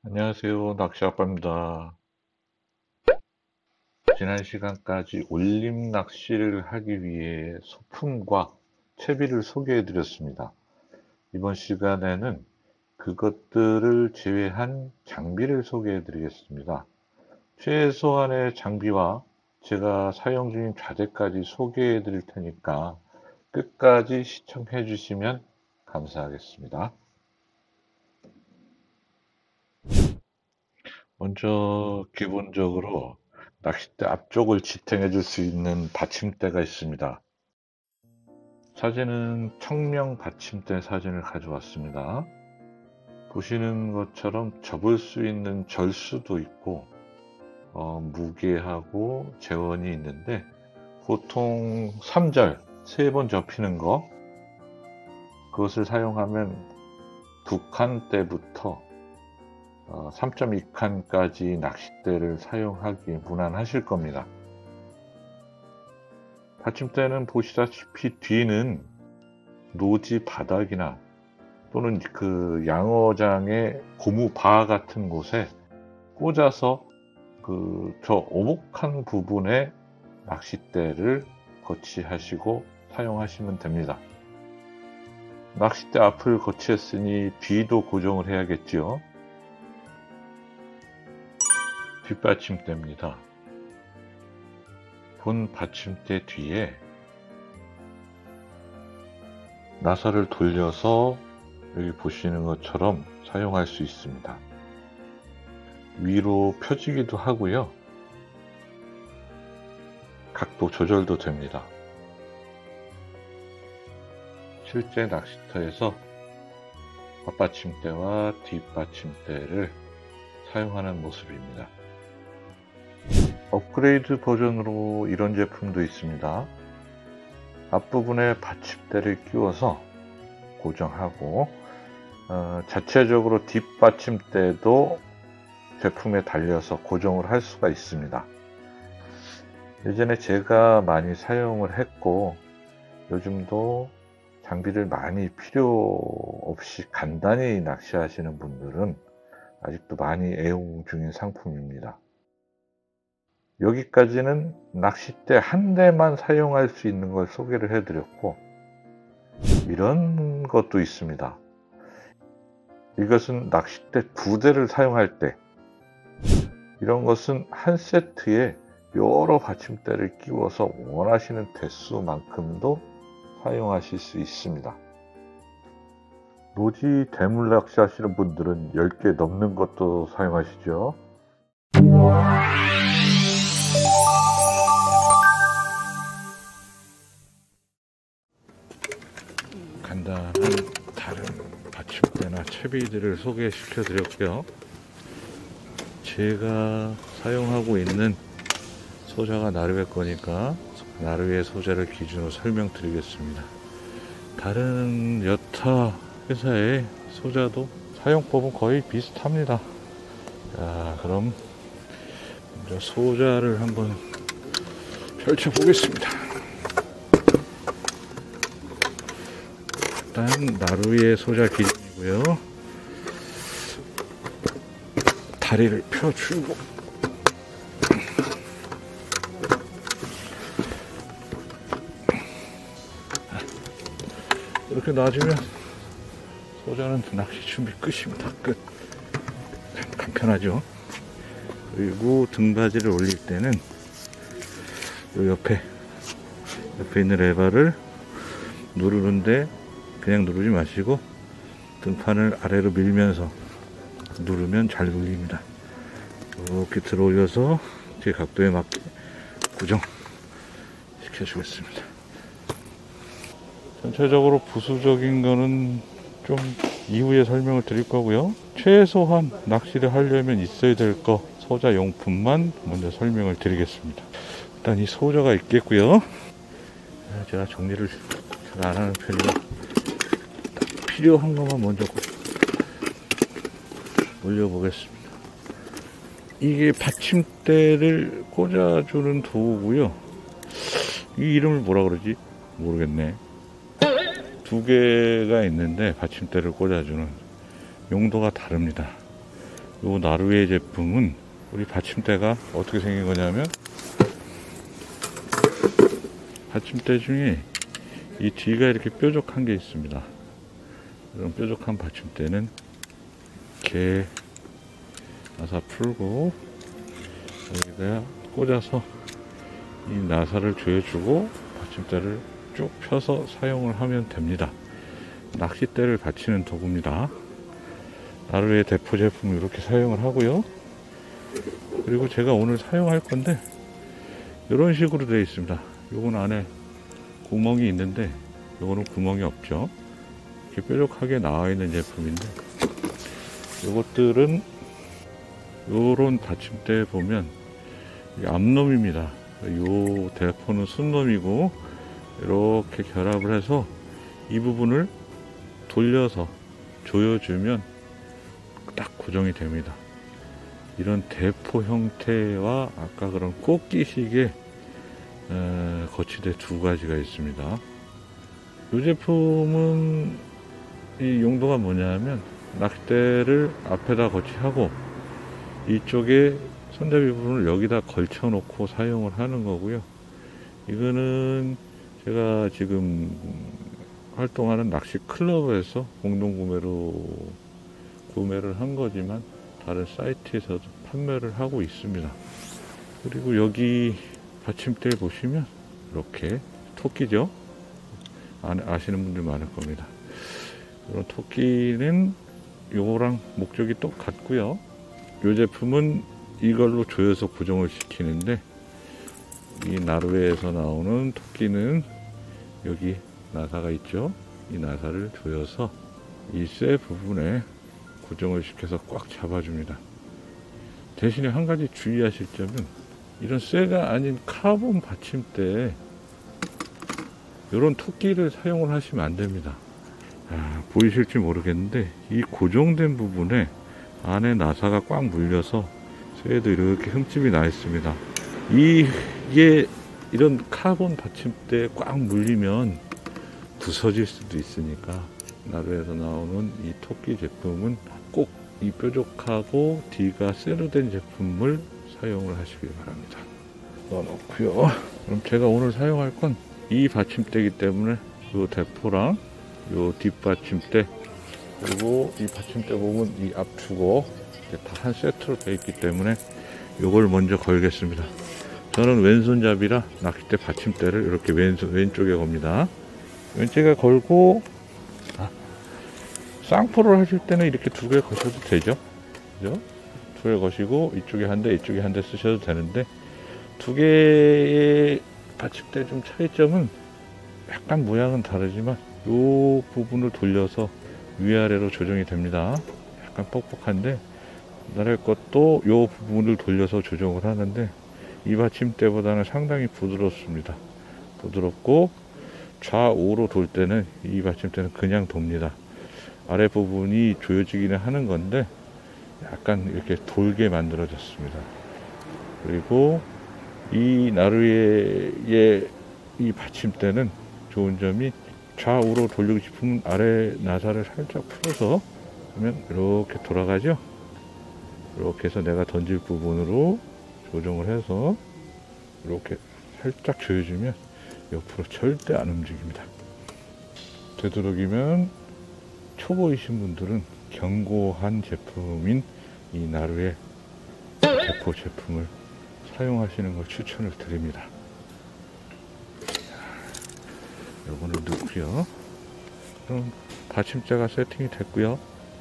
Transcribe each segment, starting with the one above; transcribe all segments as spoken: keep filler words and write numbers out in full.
안녕하세요. 낚시아빠입니다. 지난 시간까지 올림 낚시를 하기 위해 소품과 채비를 소개해 드렸습니다. 이번 시간에는 그것들을 제외한 장비를 소개해 드리겠습니다. 최소한의 장비와 제가 사용 중인 좌대까지 소개해 드릴 테니까 끝까지 시청해 주시면 감사하겠습니다. 먼저 기본적으로 낚싯대 앞쪽을 지탱해 줄 수 있는 받침대가 있습니다. 사진은 청명 받침대 사진을 가져왔습니다. 보시는 것처럼 접을 수 있는 절수도 있고 어, 무게하고 재원이 있는데 보통 삼 절 세 번 접히는 거, 그것을 사용하면 두 칸대부터 어, 삼 점 이 칸까지 낚싯대를 사용하기 무난하실 겁니다. 받침대는 보시다시피 뒤는 노지 바닥이나 또는 그 양어장의 고무 바 같은 곳에 꽂아서 그 저 오목한 부분에 낚싯대를 거치하시고 사용하시면 됩니다. 낚싯대 앞을 거치했으니 뒤도 고정을 해야겠지요. 뒷받침대입니다. 본 받침대 뒤에 나사를 돌려서 여기 보시는 것처럼 사용할 수 있습니다. 위로 펴지기도 하고요. 각도 조절도 됩니다. 실제 낚시터에서 앞받침대와 뒷받침대를 사용하는 모습입니다. 업그레이드 버전으로 이런 제품도 있습니다. 앞부분에 받침대를 끼워서 고정하고 어, 자체적으로 뒷받침대도 제품에 달려서 고정을 할 수가 있습니다. 예전에 제가 많이 사용을 했고 요즘도 장비를 많이 필요 없이 간단히 낚시하시는 분들은 아직도 많이 애용 중인 상품입니다. 여기까지는 낚싯대 한 대만 사용할 수 있는 걸 소개를 해드렸고, 이런 것도 있습니다. 이것은 낚싯대 두 대를 사용할 때, 이런 것은 한 세트에 여러 받침대를 끼워서 원하시는 대수만큼도 사용하실 수 있습니다. 노지 대물 낚시 하시는 분들은 열 개 넘는 것도 사용하시죠. 간단한 다른 받침대나 채비들을 소개시켜 드렸고요. 제가 사용하고 있는 소자가 나루에 거니까 나루의 소자를 기준으로 설명드리겠습니다. 다른 여타 회사의 소자도 사용법은 거의 비슷합니다. 자, 그럼 먼저 소자를 한번 펼쳐 보겠습니다. 일단 나루의 소자 기준이고요. 다리를 펴주고 이렇게 놔주면 소자는 낚시 준비 끝입니다. 끝. 간편하죠. 그리고 등받이를 올릴 때는 요 옆에 옆에 있는 레버를 누르는데 그냥 누르지 마시고 등판을 아래로 밀면서 누르면 잘 눌립니다. 이렇게 들어 올려서 제 각도에 맞게 고정 시켜주겠습니다. 전체적으로 부수적인 거는 좀 이후에 설명을 드릴 거고요. 최소한 낚시를 하려면 있어야 될 거 소자 용품만 먼저 설명을 드리겠습니다. 일단 이 소자가 있겠고요. 제가 정리를 잘 안 하는 편이라 필요한 것만 먼저 올려보겠습니다. 이게 받침대를 꽂아주는 도구고요. 이 이름을 뭐라 그러지? 모르겠네. 두 개가 있는데 받침대를 꽂아주는 용도가 다릅니다. 요 나루에 제품은 우리 받침대가 어떻게 생긴 거냐면, 받침대 중에 이 뒤가 이렇게 뾰족한 게 있습니다. 이런 뾰족한 받침대는 이렇게 나사 풀고 여기다 꽂아서 이 나사를 조여주고 받침대를 쭉 펴서 사용을 하면 됩니다. 낚싯대를 받치는 도구입니다. 나루의 대포 제품을 이렇게 사용을 하고요. 그리고 제가 오늘 사용할 건데 이런 식으로 되어 있습니다. 요건 안에 구멍이 있는데 요거는 구멍이 없죠. 이렇게 뾰족하게 나와 있는 제품인데, 요것들은 요런 받침대에 보면 앞놈입니다. 요 대포는 순놈이고 이렇게 결합을 해서 이 부분을 돌려서 조여주면 딱 고정이 됩니다. 이런 대포 형태와 아까 그런 꽃기식의 에, 거치대 두 가지가 있습니다. 이 제품은 이 용도가 뭐냐면, 낚싯대를 앞에다 거치하고 이쪽에 손잡이 부분을 여기다 걸쳐 놓고 사용을 하는 거고요. 이거는 제가 지금 활동하는 낚시 클럽에서 공동 구매로 구매를 한 거지만 다른 사이트에서도 판매를 하고 있습니다. 그리고 여기 받침대에 보시면 이렇게 토끼죠. 아시는 분들 많을 겁니다. 이런 토끼는 요거랑 목적이 똑같고요. 이 제품은 이걸로 조여서 고정을 시키는데, 이 나루에서 나오는 토끼는 여기 나사가 있죠. 이 나사를 조여서 이 쇠 부분에 고정을 시켜서 꽉 잡아줍니다. 대신에 한 가지 주의하실 점은, 이런 쇠가 아닌 카본 받침대에 이런 토끼를 사용을 하시면 안 됩니다. 아, 보이실지 모르겠는데 이 고정된 부분에 안에 나사가 꽉 물려서 쇠에도 이렇게 흠집이 나 있습니다. 이, 이게 이런 카본 받침대에 꽉 물리면 부서질 수도 있으니까 나루에서 나오는 이 토끼 제품은 꼭 이 뾰족하고 뒤가 쇠로 된 제품을 사용을 하시길 바랍니다. 넣어놓고요. 그럼 제가 오늘 사용할 건 이 받침대이기 때문에 이 대포랑 이 뒷받침대, 그리고 이 받침대 보면 이 앞축어 다 한 세트로 되어 있기 때문에 이걸 먼저 걸겠습니다. 저는 왼손잡이라 낚싯대 받침대를 이렇게 왼손, 왼쪽에 겁니다. 왼쪽에 걸고, 아, 쌍포를 하실 때는 이렇게 두 개 거셔도 되죠. 그죠? 두 개 거시고 이쪽에 한 대, 이쪽에 한 대 쓰셔도 되는데, 두 개의 받침대 좀 차이점은 약간 모양은 다르지만 이 부분을 돌려서 위아래로 조정이 됩니다. 약간 뻑뻑한데, 나를 것도 이 부분을 돌려서 조정을 하는데 이 받침대보다는 상당히 부드럽습니다. 부드럽고 좌우로 돌 때는 이 받침대는 그냥 돕니다. 아래 부분이 조여지기는 하는 건데 약간 이렇게 돌게 만들어졌습니다. 그리고 이 나루의 이 받침대는 좋은 점이, 좌우로 돌리고 싶으면 아래 나사를 살짝 풀어서 하면 이렇게 돌아가죠. 이렇게 해서 내가 던질 부분으로 조정을 해서 이렇게 살짝 조여주면 옆으로 절대 안 움직입니다. 되도록이면 초보이신 분들은 견고한 제품인 이 나루의 대포 제품을 사용하시는 걸 추천을 드립니다. 요거는 넣고요. 그럼 받침대가 세팅이 됐고요.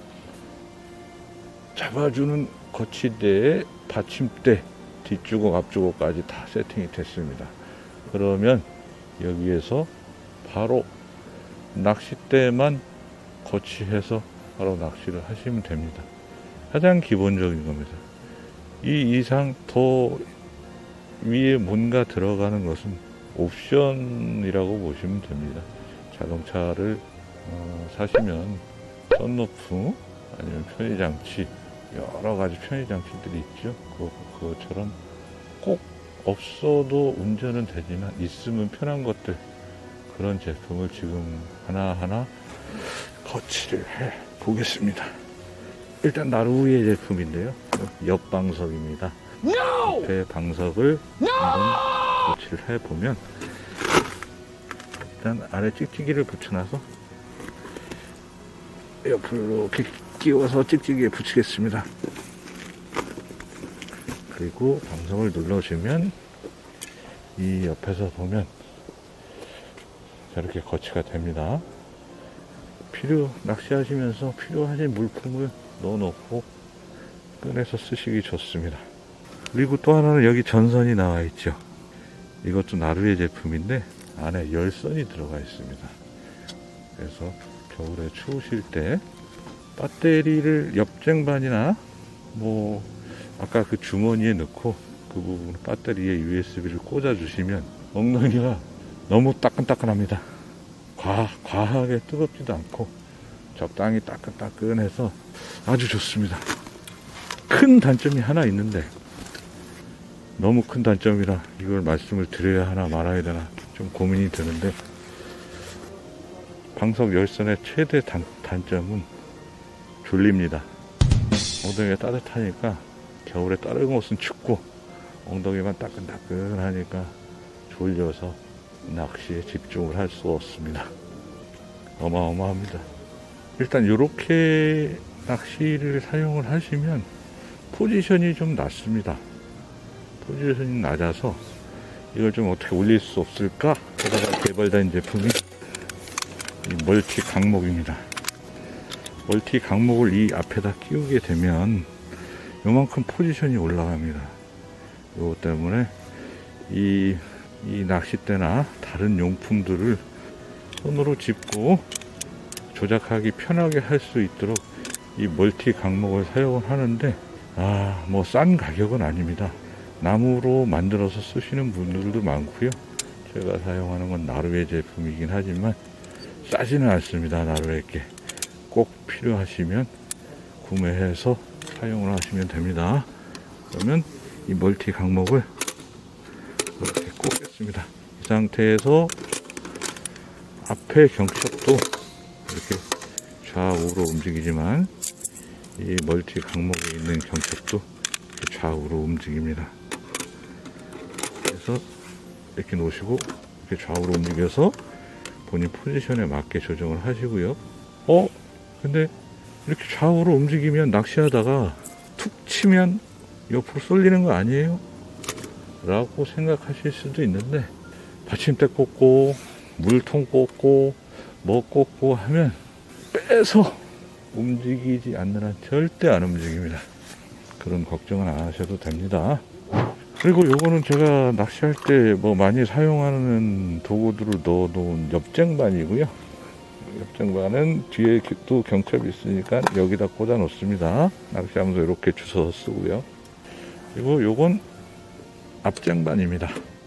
잡아주는 거치대에 받침대 뒷주걱 앞주걱까지 다 세팅이 됐습니다. 그러면 여기에서 바로 낚싯대만 거치해서 바로 낚시를 하시면 됩니다. 가장 기본적인 겁니다. 이 이상 더 위에 뭔가 들어가는 것은 옵션이라고 보시면 됩니다. 자동차를 어, 사시면 썬루프 아니면 편의장치, 여러 가지 편의장치들이 있죠. 그, 그것처럼 꼭 없어도 운전은 되지만 있으면 편한 것들, 그런 제품을 지금 하나하나 거치를 해 보겠습니다. 일단 나루의 제품인데요. 옆방석입니다. No! 옆에 방석을 No! 한번 교체를 해보면, 일단 아래 찍찍이를 붙여놔서 옆으로 이렇게 끼워서 찍찍이에 붙이겠습니다. 그리고 방석을 눌러주면 이 옆에서 보면 저렇게 거치가 됩니다. 필요 낚시하시면서 필요하신 물품을 넣어놓고 꺼내서 쓰시기 좋습니다. 그리고 또 하나는 여기 전선이 나와 있죠. 이것도 나루의 제품인데 안에 열선이 들어가 있습니다. 그래서 겨울에 추우실 때 배터리를 옆쟁반이나 뭐 아까 그 주머니에 넣고 그 부분 배터리에 유에스비를 꽂아 주시면 엉덩이가 너무 따끈따끈합니다. 과, 과하게 뜨겁지도 않고 적당히 따끈따끈해서 아주 좋습니다. 큰 단점이 하나 있는데, 너무 큰 단점이라 이걸 말씀을 드려야 하나 말아야 되나 좀 고민이 되는데, 방석 열선의 최대 단, 단점은 졸립니다. 엉덩이가 따뜻하니까 겨울에 다른 곳은 춥고 엉덩이만 따끈따끈하니까 졸려서 낚시에 집중을 할 수 없습니다. 어마어마합니다. 일단 이렇게 낚시를 사용을 하시면 포지션이 좀 낮습니다. 포지션이 낮아서 이걸 좀 어떻게 올릴 수 없을까 하다가 개발된 제품이 이 멀티 강목입니다. 멀티 강목을 이 앞에다 끼우게 되면 요만큼 포지션이 올라갑니다. 요거 때문에 이, 이 낚싯대나 다른 용품들을 손으로 짚고 조작하기 편하게 할 수 있도록 이 멀티 강목을 사용을 하는데, 아, 뭐 싼 가격은 아닙니다. 나무로 만들어서 쓰시는 분들도 많고요. 제가 사용하는 건 나루의 제품이긴 하지만 싸지는 않습니다. 나루의 게 꼭 필요하시면 구매해서 사용을 하시면 됩니다. 그러면 이 멀티 강목을 이렇게 꽂겠습니다. 이 상태에서 앞에 경첩도 이렇게 좌우로 움직이지만 이 멀티 강목에 있는 경첩도 이렇게 좌우로 움직입니다. 그래서 이렇게 놓으시고 이렇게 좌우로 움직여서 본인 포지션에 맞게 조정을 하시고요. 어? 근데 이렇게 좌우로 움직이면 낚시하다가 툭 치면 옆으로 쏠리는 거 아니에요? 라고 생각하실 수도 있는데, 받침대 꽂고 물통 꽂고 뭐 꽂고 하면 빼서 움직이지 않는 한 절대 안 움직입니다. 그런 걱정은 안 하셔도 됩니다. 그리고 요거는 제가 낚시할 때 뭐 많이 사용하는 도구들을 넣어놓은 옆쟁반이고요. 옆쟁반은 뒤에 또 경첩이 있으니까 여기다 꽂아 놓습니다. 낚시하면서 이렇게 주워서 쓰고요. 그리고 요건 앞쟁반입니다.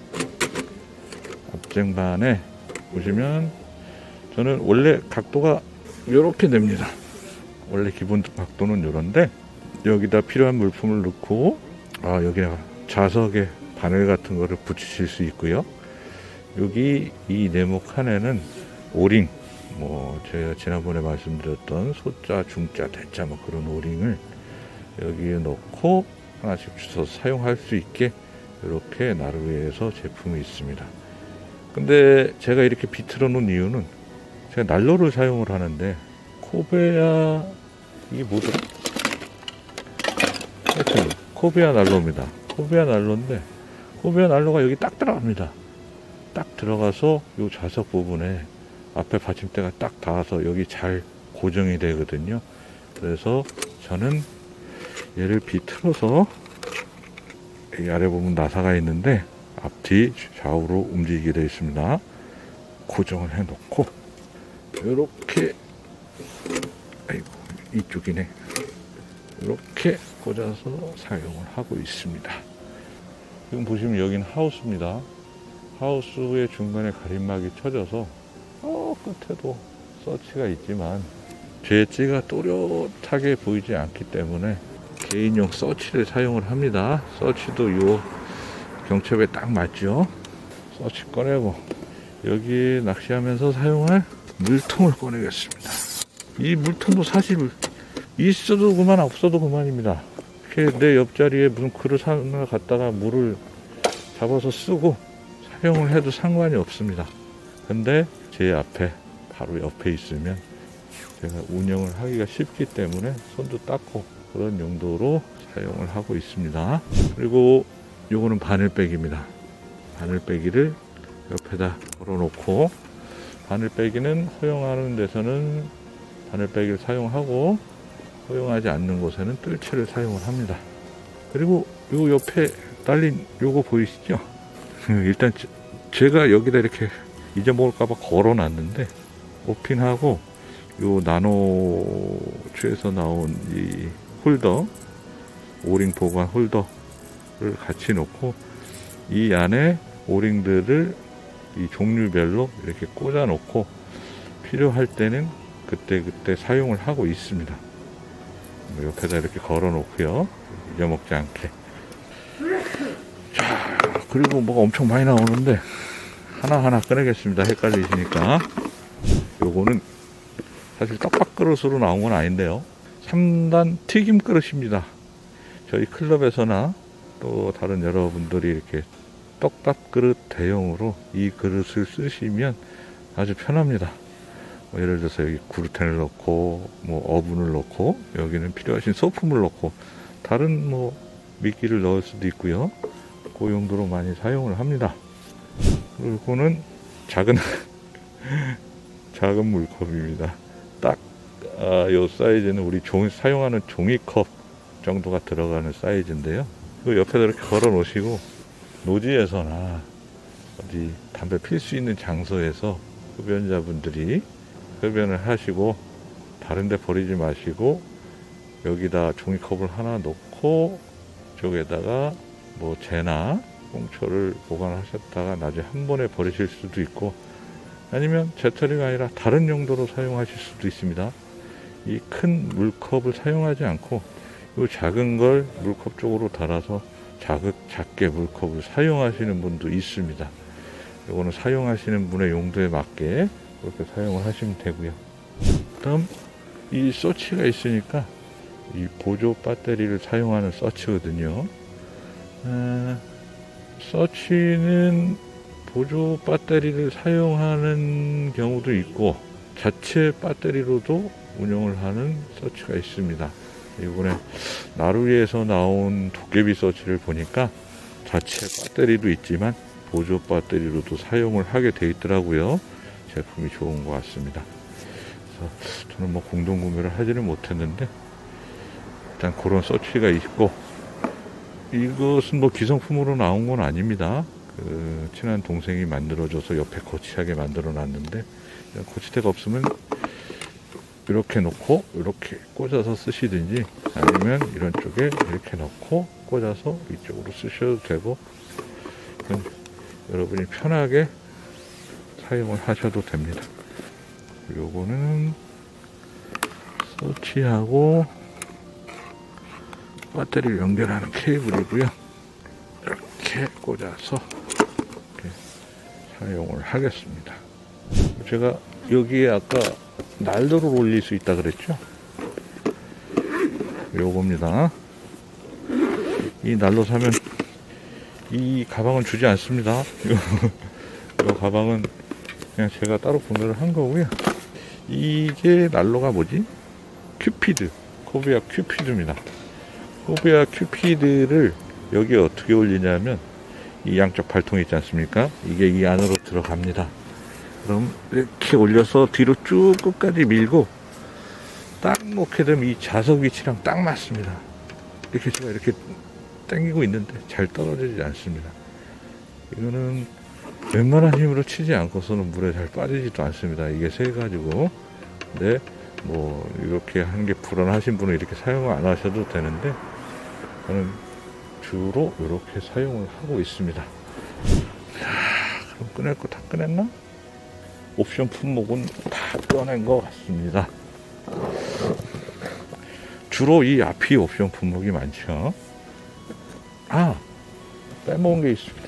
앞쟁반에 보시면 저는 원래 각도가 이렇게 됩니다. 원래 기본 각도는 이런데 여기다 필요한 물품을 넣고, 아, 여기다가 자석에 바늘 같은 거를 붙이실 수 있고요. 여기 이 네모 칸에는 오링, 뭐 제가 지난번에 말씀드렸던 소자, 중자, 대자 뭐 그런 오링을 여기에 넣고 하나씩 주워서 사용할 수 있게 이렇게 나루에서 제품이 있습니다. 근데 제가 이렇게 비틀어 놓은 이유는 제가 난로를 사용을 하는데, 코베야, 이게 뭐더라? 하여튼 코베야 난로입니다. 코베야 난로인데 코베야 난로가 여기 딱 들어갑니다. 딱 들어가서 이 좌석 부분에 앞에 받침대가 딱 닿아서 여기 잘 고정이 되거든요. 그래서 저는 얘를 비틀어서 이 아래 부분 나사가 있는데 앞뒤 좌우로 움직이게 되어 있습니다. 고정을 해 놓고 이렇게, 아이고 이쪽이네, 이렇게 꽂아서 사용을 하고 있습니다. 지금 보시면 여기는 하우스입니다. 하우스의 중간에 가림막이 쳐져서 어 끝에도 서치가 있지만 제 찌가 또렷하게 보이지 않기 때문에 개인용 서치를 사용을 합니다. 서치도 요 경첩에 딱 맞죠. 서치 꺼내고 여기 낚시하면서 사용할 물통을 꺼내겠습니다. 이 물통도 사실 있어도 그만 없어도 그만입니다. 이렇게 내 옆자리에 무슨 그릇 하나 갖다가 물을 잡아서 쓰고 사용을 해도 상관이 없습니다. 근데 제 앞에 바로 옆에 있으면 제가 운영을 하기가 쉽기 때문에 손도 닦고 그런 용도로 사용을 하고 있습니다. 그리고 요거는 바늘빼기입니다. 바늘빼기를 옆에다 걸어놓고, 바늘빼기는 허용하는 데서는 바늘빼기를 사용하고 허용하지 않는 곳에는 뜰채를 사용을 합니다. 그리고 요 옆에 달린 요거 보이시죠? 일단 제가 여기다 이렇게 잊어먹을까봐 걸어놨는데, 오핀하고 요 나노추에서 나온 이 홀더, 오링 보관 홀더를 같이 놓고 이 안에 오링들을 이 종류별로 이렇게 꽂아 놓고 필요할 때는 그때그때 사용을 하고 있습니다. 옆에다 이렇게 걸어 놓고요, 잊어먹지 않게. 자, 그리고 뭐가 엄청 많이 나오는데 하나하나 꺼내겠습니다. 헷갈리시니까. 요거는 사실 떡밥 그릇으로 나온 건 아닌데요, 삼 단 튀김 그릇입니다. 저희 클럽에서나 또 다른 여러분들이 이렇게 떡밥 그릇 대용으로 이 그릇을 쓰시면 아주 편합니다. 뭐 예를 들어서 여기 구루텐을 넣고 뭐 어분을 넣고 여기는 필요하신 소품을 넣고 다른 뭐 미끼를 넣을 수도 있고요. 그 용도로 많이 사용을 합니다. 그리고 이거는 작은 작은 물컵입니다. 딱 아, 요 사이즈는 우리 종이, 사용하는 종이컵 정도가 들어가는 사이즈인데요. 그 옆에다 이렇게 걸어 놓으시고 노지에서나 어디 담배 필 수 있는 장소에서 흡연자분들이 흡연을 하시고 다른 데 버리지 마시고 여기다 종이컵을 하나 놓고 저기에다가 뭐 재나 꽁초를 보관하셨다가 나중에 한 번에 버리실 수도 있고, 아니면 재터리가 아니라 다른 용도로 사용하실 수도 있습니다. 이 큰 물컵을 사용하지 않고 이 작은 걸 물컵 쪽으로 달아서 작은, 작게 물컵을 사용하시는 분도 있습니다. 이거는 사용하시는 분의 용도에 맞게 그렇게 사용을 하시면 되고요. 다음 이 서치가 있으니까 이 보조 배터리를 사용하는 서치거든요. 아, 서치는 보조 배터리를 사용하는 경우도 있고 자체 배터리로도 운영을 하는 서치가 있습니다. 이번에 나루이에서 나온 도깨비 서치를 보니까 자체 배터리도 있지만 보조 배터리로도 사용을 하게 돼 있더라고요. 제품이 좋은 것 같습니다. 그래서 저는 뭐 공동 구매를 하지는 못했는데 일단 그런 서치가 있고, 이것은 뭐 기성품으로 나온 건 아닙니다. 그 친한 동생이 만들어줘서 옆에 거치하게 만들어 놨는데, 거치대가 없으면 이렇게 놓고 이렇게 꽂아서 쓰시든지 아니면 이런 쪽에 이렇게 넣고 꽂아서 이쪽으로 쓰셔도 되고, 여러분이 편하게 사용을 하셔도 됩니다. 요거는 서치하고 배터리를 연결하는 케이블이고요. 이렇게 꽂아서 이렇게 사용을 하겠습니다. 제가 여기에 아까 난로를 올릴 수 있다 그랬죠? 요겁니다. 이 난로 사면 이 가방은 주지 않습니다. 이 가방은 그냥 제가 따로 구매를 한 거고요. 이게 난로가 뭐지? 큐피드, 코비아 큐피드입니다. 코비아 큐피드를 여기에 어떻게 올리냐면 이 양쪽 발통이 있지 않습니까? 이게 이 안으로 들어갑니다. 그럼 이렇게 올려서 뒤로 쭉 끝까지 밀고 딱 놓게 되면 이 자석 위치랑 딱 맞습니다. 이렇게 제가 이렇게 당기고 있는데 잘 떨어지지 않습니다. 이거는 웬만한 힘으로 치지 않고서는 물에 잘 빠지지도 않습니다. 이게 세 가지고. 근데 뭐 이렇게 하는 게 불안하신 분은 이렇게 사용을 안 하셔도 되는데 저는 주로 이렇게 사용을 하고 있습니다. 자, 그럼 꺼낼 거 다 꺼냈나? 옵션 품목은 다 꺼낸 것 같습니다. 주로 이 앞이 옵션 품목이 많죠. 아, 빼먹은 게 있습니다.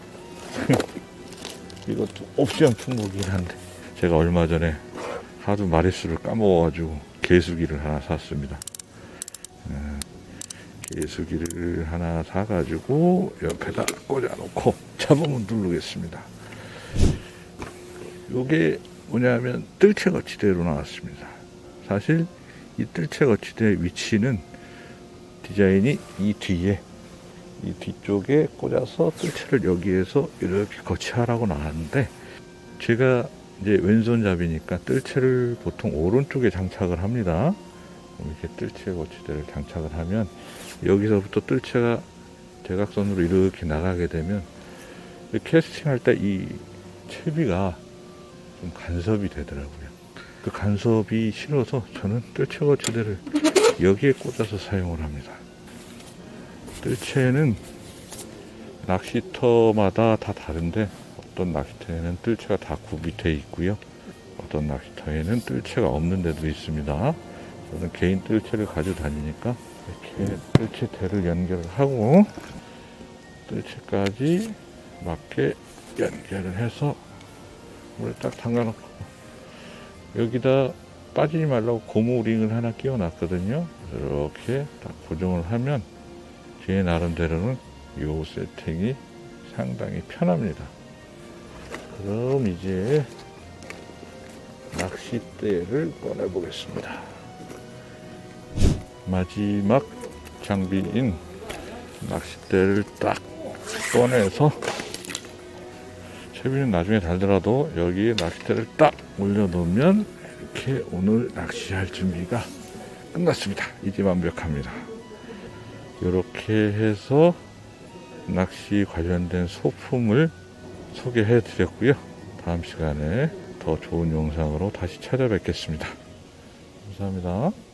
이것도 옵션 품목이긴 한데 제가 얼마 전에 하도 마리수를 까먹어가지고 개수기를 하나 샀습니다. 예수기를 하나 사가지고 옆에다 꽂아놓고 잡으면 누르겠습니다. 요게 뭐냐면 뜰채 거치대로 나왔습니다. 사실 이 뜰채 거치대 위치는 디자인이 이 뒤에 이 뒤쪽에 꽂아서 뜰채를 여기에서 이렇게 거치하라고 나왔는데, 제가 이제 왼손잡이니까 뜰채를 보통 오른쪽에 장착을 합니다. 이렇게 뜰채 거치대를 장착을 하면 여기서부터 뜰채가 대각선으로 이렇게 나가게 되면 캐스팅 할 때 이 채비가 좀 간섭이 되더라고요. 그 간섭이 싫어서 저는 뜰채 거치대를 여기에 꽂아서 사용을 합니다. 뜰채는 낚시터마다 다 다른데, 어떤 낚시터에는 뜰채가 다 구비되어 있고요, 어떤 낚시터에는 뜰채가 없는 데도 있습니다. 저는 개인 뜰채를 가지고 다니니까 이렇게 뜰채 대를 연결을 하고 뜰채까지 맞게 연결을 해서 물에 딱 담가놓고, 여기다 빠지지 말라고 고무링을 하나 끼워 놨거든요. 이렇게 딱 고정을 하면 제 나름대로는 이 세팅이 상당히 편합니다. 그럼 이제 낚싯대를 꺼내 보겠습니다. 마지막 장비인 낚싯대를 딱 꺼내서, 채비는 나중에 달더라도 여기에 낚싯대를 딱 올려놓으면 이렇게 오늘 낚시할 준비가 끝났습니다. 이제 완벽합니다. 이렇게 해서 낚시 관련된 소품을 소개해 드렸고요. 다음 시간에 더 좋은 영상으로 다시 찾아뵙겠습니다. 감사합니다.